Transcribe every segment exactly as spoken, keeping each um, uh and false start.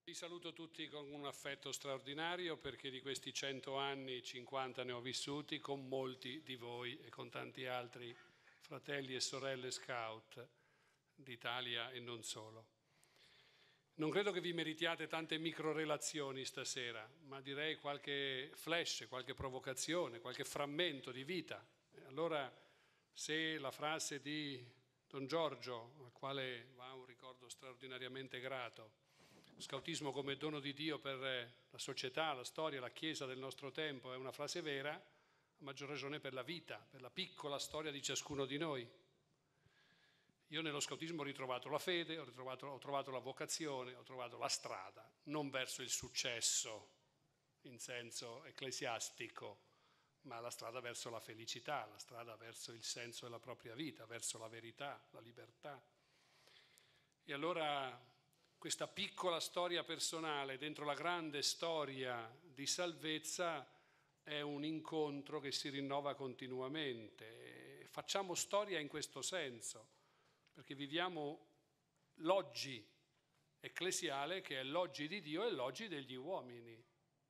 Vi saluto tutti con un affetto straordinario perché di questi cento anni, cinquanta ne ho vissuti con molti di voi e con tanti altri fratelli e sorelle scout d'Italia e non solo. Non credo che vi meritiate tante microrelazioni stasera, ma direi qualche flash, qualche provocazione, qualche frammento di vita. Allora, se la frase di Don Giorgio, al quale va un ricordo straordinariamente grato, scautismo come dono di Dio per la società, la storia, la Chiesa del nostro tempo, è una frase vera, a maggior ragione per la vita, per la piccola storia di ciascuno di noi. Io nello scautismo ho ritrovato la fede, ho, ritrovato, ho trovato la vocazione, ho trovato la strada, non verso il successo in senso ecclesiastico, ma la strada verso la felicità, la strada verso il senso della propria vita, verso la verità, la libertà. E allora questa piccola storia personale dentro la grande storia di salvezza è un incontro che si rinnova continuamente. Facciamo storia in questo senso, perché viviamo l'oggi ecclesiale che è l'oggi di Dio e l'oggi degli uomini.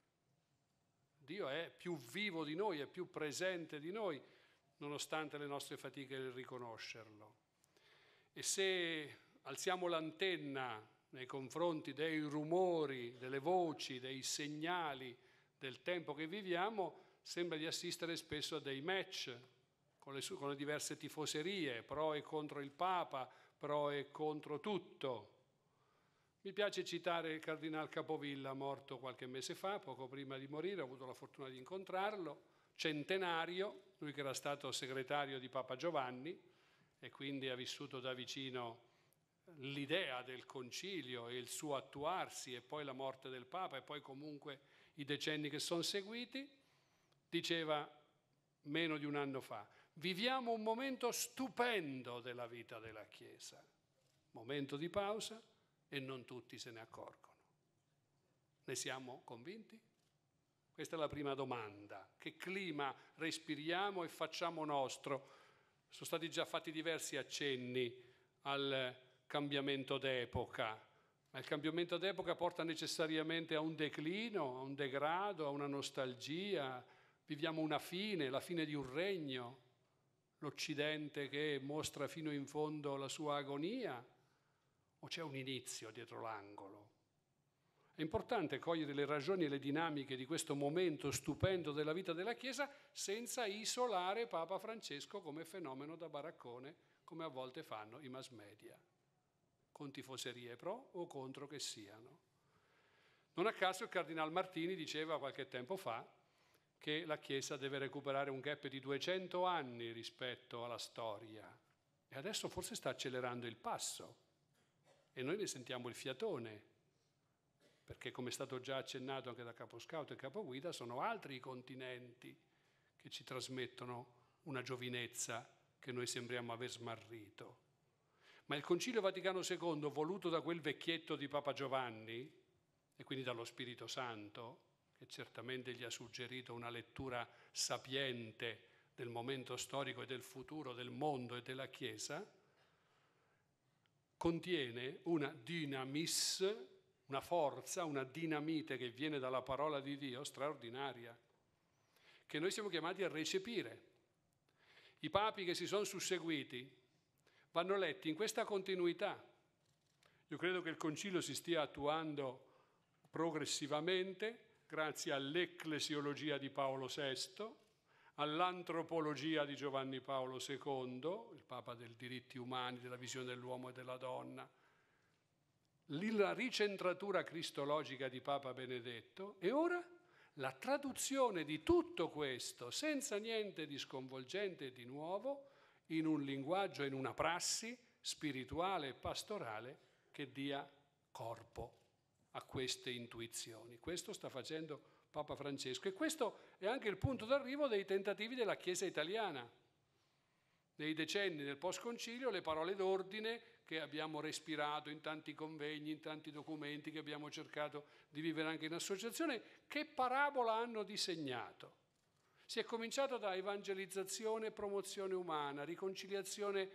Dio è più vivo di noi, è più presente di noi, nonostante le nostre fatiche nel riconoscerlo. E se alziamo l'antenna nei confronti dei rumori, delle voci, dei segnali del tempo che viviamo, sembra di assistere spesso a dei match con le, con le diverse tifoserie, pro e contro il Papa, pro e contro tutto. Mi piace citare il Cardinal Capovilla, morto qualche mese fa, poco prima di morire, ho avuto la fortuna di incontrarlo, centenario, lui che era stato segretario di Papa Giovanni e quindi ha vissuto da vicino l'idea del concilio e il suo attuarsi e poi la morte del Papa e poi comunque i decenni che sono seguiti, diceva meno di un anno fa: viviamo un momento stupendo della vita della Chiesa, momento di pausa e non tutti se ne accorgono. Ne siamo convinti? Questa è la prima domanda. Che clima respiriamo e facciamo nostro? Sono stati già fatti diversi accenni al cambiamento d'epoca, ma il cambiamento d'epoca porta necessariamente a un declino, a un degrado, a una nostalgia. Viviamo una fine, la fine di un regno, l'Occidente che mostra fino in fondo la sua agonia, o c'è un inizio dietro l'angolo? È importante cogliere le ragioni e le dinamiche di questo momento stupendo della vita della Chiesa senza isolare Papa Francesco come fenomeno da baraccone, come a volte fanno i mass media, con tifoserie pro o contro che siano. Non a caso il Cardinal Martini diceva qualche tempo fa che la Chiesa deve recuperare un gap di duecento anni rispetto alla storia e adesso forse sta accelerando il passo e noi ne sentiamo il fiatone, perché come è stato già accennato anche da Caposcout e Capoguida, sono altri i continenti che ci trasmettono una giovinezza che noi sembriamo aver smarrito. Ma il Concilio Vaticano secondo, voluto da quel vecchietto di Papa Giovanni, e quindi dallo Spirito Santo, che certamente gli ha suggerito una lettura sapiente del momento storico e del futuro del mondo e della Chiesa, contiene una dynamis, una forza, una dinamite che viene dalla parola di Dio straordinaria, che noi siamo chiamati a recepire. I papi che si sono susseguiti vanno letti in questa continuità. Io credo che il Concilio si stia attuando progressivamente grazie all'ecclesiologia di Paolo sesto, all'antropologia di Giovanni Paolo secondo, il Papa dei diritti umani, della visione dell'uomo e della donna, la ricentratura cristologica di Papa Benedetto e ora la traduzione di tutto questo senza niente di sconvolgente e di nuovo in un linguaggio e in una prassi spirituale e pastorale che dia corpo a queste intuizioni. Questo sta facendo Papa Francesco e questo è anche il punto d'arrivo dei tentativi della Chiesa italiana. Nei decenni del post-concilio le parole d'ordine che abbiamo respirato in tanti convegni, in tanti documenti che abbiamo cercato di vivere anche in associazione, che parabola hanno disegnato? Si è cominciato da evangelizzazione e promozione umana, riconciliazione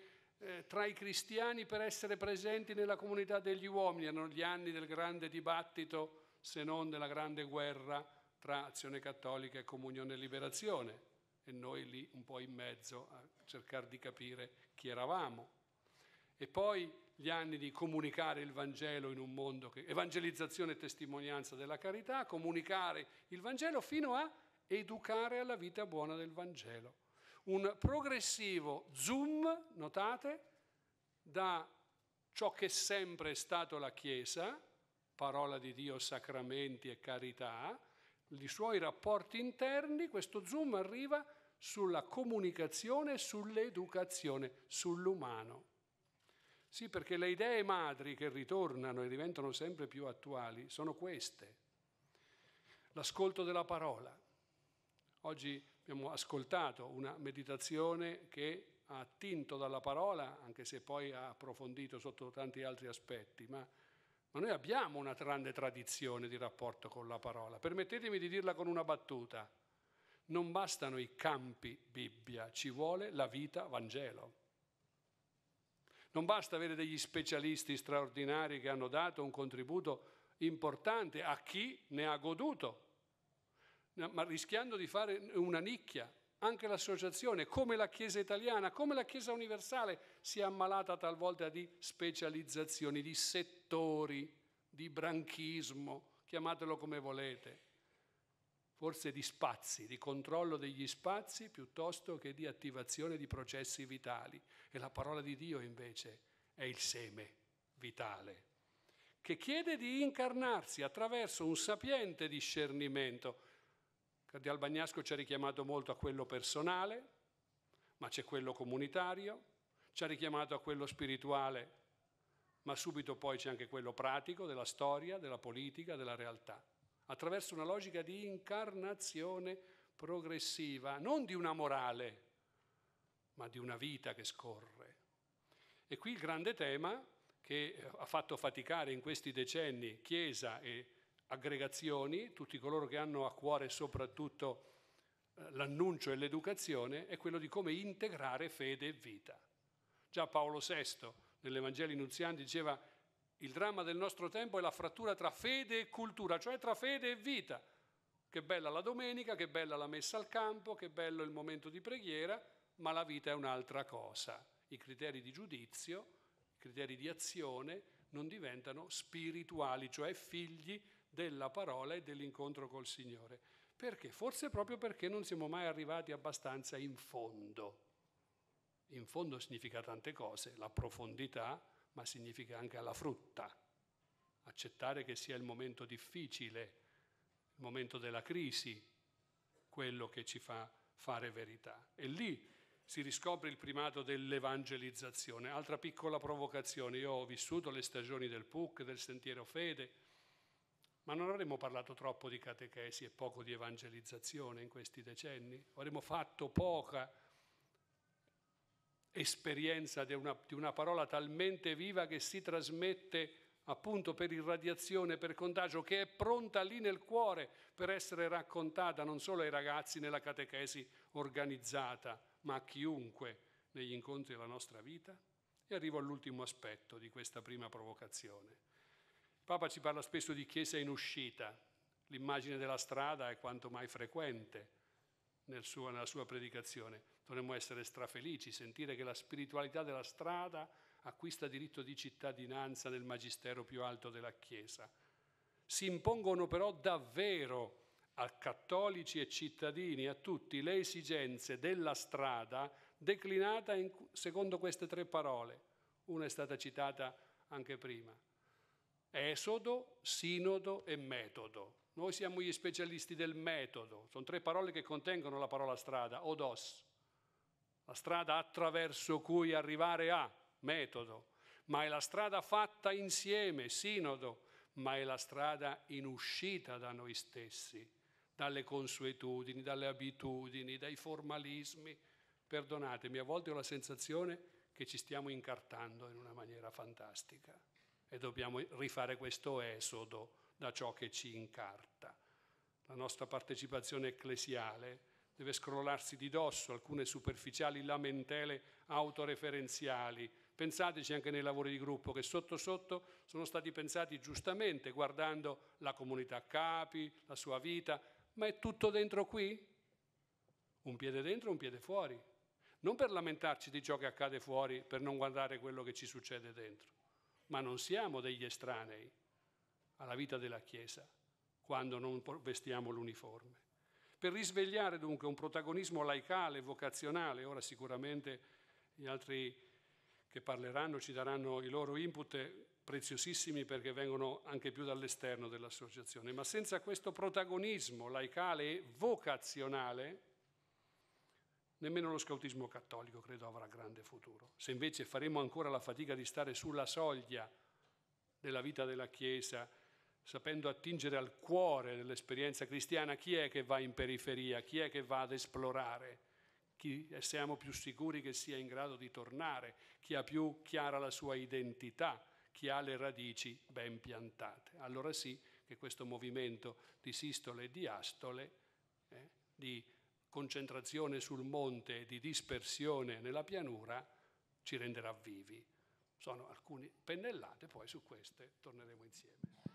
eh, tra i cristiani per essere presenti nella comunità degli uomini. Erano gli anni del grande dibattito, se non della grande guerra tra Azione Cattolica e Comunione e Liberazione, e noi lì un po' in mezzo a cercare di capire chi eravamo. E poi gli anni di comunicare il Vangelo in un mondo che... evangelizzazione e testimonianza della carità, comunicare il Vangelo fino a educare alla vita buona del Vangelo. Un progressivo zoom, notate, da ciò che sempre è stato la Chiesa, parola di Dio, sacramenti e carità, i suoi rapporti interni, questo zoom arriva sulla comunicazione, sull'educazione, sull'umano. Sì, perché le idee madri che ritornano e diventano sempre più attuali sono queste. L'ascolto della parola. Oggi abbiamo ascoltato una meditazione che ha attinto dalla parola, anche se poi ha approfondito sotto tanti altri aspetti, ma, ma noi abbiamo una grande tradizione di rapporto con la parola. Permettetemi di dirla con una battuta. Non bastano i campi Bibbia, ci vuole la vita Vangelo. Non basta avere degli specialisti straordinari che hanno dato un contributo importante a chi ne ha goduto, ma rischiando di fare una nicchia. Anche l'associazione, come la Chiesa italiana, come la Chiesa universale, si è ammalata talvolta di specializzazioni, di settori, di branchismo, chiamatelo come volete. Forse di spazi, di controllo degli spazi piuttosto che di attivazione di processi vitali. E la parola di Dio invece è il seme vitale, che chiede di incarnarsi attraverso un sapiente discernimento. Cardial Bagnasco ci ha richiamato molto a quello personale, ma c'è quello comunitario, ci ha richiamato a quello spirituale, ma subito poi c'è anche quello pratico, della storia, della politica, della realtà. Attraverso una logica di incarnazione progressiva, non di una morale, ma di una vita che scorre. E qui il grande tema che ha fatto faticare in questi decenni Chiesa e aggregazioni, tutti coloro che hanno a cuore soprattutto l'annuncio e l'educazione, è quello di come integrare fede e vita. Già Paolo sesto nell'Evangeli Nuzianti diceva: il dramma del nostro tempo è la frattura tra fede e cultura, cioè tra fede e vita. Che bella la domenica, che bella la messa al campo, che bello il momento di preghiera, ma la vita è un'altra cosa. I criteri di giudizio, i criteri di azione non diventano spirituali, cioè figli della parola e dell'incontro col Signore. Perché? Forse proprio perché non siamo mai arrivati abbastanza in fondo. In fondo significa tante cose, la profondità, ma significa anche alla frutta. Accettare che sia il momento difficile, il momento della crisi, quello che ci fa fare verità. E lì si riscopre il primato dell'evangelizzazione. Altra piccola provocazione: io ho vissuto le stagioni del P U C, del Sentiero Fede, ma non avremmo parlato troppo di catechesi e poco di evangelizzazione in questi decenni? Avremmo fatto poca esperienza di una, di una parola talmente viva che si trasmette appunto per irradiazione, per contagio, che è pronta lì nel cuore per essere raccontata non solo ai ragazzi nella catechesi organizzata, ma a chiunque negli incontri della nostra vita? E arrivo all'ultimo aspetto di questa prima provocazione. Il Papa ci parla spesso di chiesa in uscita. L'immagine della strada è quanto mai frequente nel suo, nella sua predicazione. Dovremmo essere strafelici, sentire che la spiritualità della strada acquista diritto di cittadinanza nel magistero più alto della Chiesa. Si impongono però davvero a cattolici e cittadini, a tutti, le esigenze della strada declinata in, secondo queste tre parole. Una è stata citata anche prima: esodo, sinodo e metodo. Noi siamo gli specialisti del metodo. Sono tre parole che contengono la parola strada: odos, la strada attraverso cui arrivare a, metodo, ma è la strada fatta insieme, sinodo, ma è la strada in uscita da noi stessi, dalle consuetudini, dalle abitudini, dai formalismi. Perdonatemi, a volte ho la sensazione che ci stiamo incartando in una maniera fantastica e dobbiamo rifare questo esodo da ciò che ci incarta. La nostra partecipazione ecclesiale deve scrollarsi di dosso alcune superficiali lamentele autoreferenziali. Pensateci anche nei lavori di gruppo, che sotto sotto sono stati pensati giustamente, guardando la comunità capi, la sua vita, ma è tutto dentro qui? Un piede dentro, un piede fuori. Non per lamentarci di ciò che accade fuori, per non guardare quello che ci succede dentro, ma non siamo degli estranei alla vita della Chiesa quando non vestiamo l'uniforme. Per risvegliare dunque un protagonismo laicale, vocazionale, ora sicuramente gli altri che parleranno ci daranno i loro input preziosissimi perché vengono anche più dall'esterno dell'associazione, ma senza questo protagonismo laicale e vocazionale nemmeno lo scautismo cattolico credo avrà grande futuro. Se invece faremo ancora la fatica di stare sulla soglia della vita della Chiesa, sapendo attingere al cuore dell'esperienza cristiana, chi è che va in periferia, chi è che va ad esplorare, chi siamo più sicuri che sia in grado di tornare, chi ha più chiara la sua identità, chi ha le radici ben piantate. Allora sì che questo movimento di sistole e di astole, eh, di concentrazione sul monte e di dispersione nella pianura, ci renderà vivi. Sono alcune pennellate, poi su queste torneremo insieme.